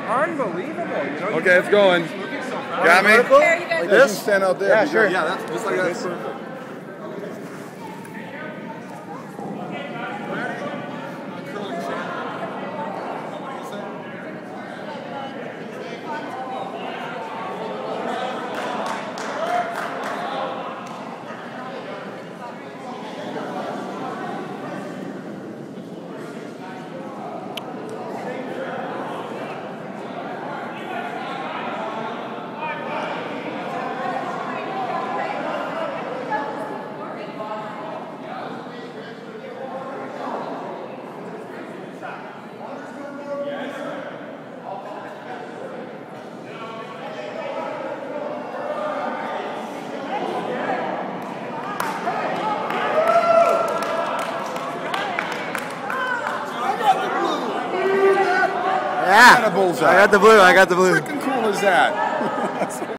unbelievable. You know, Okay, it's going. Got me? Like this? Stand out there. Yeah, sure. Yeah, that's just like that. That's perfect. Yeah. What kind of bullseye? I got the blue. I got the blue. How freaking cool is that?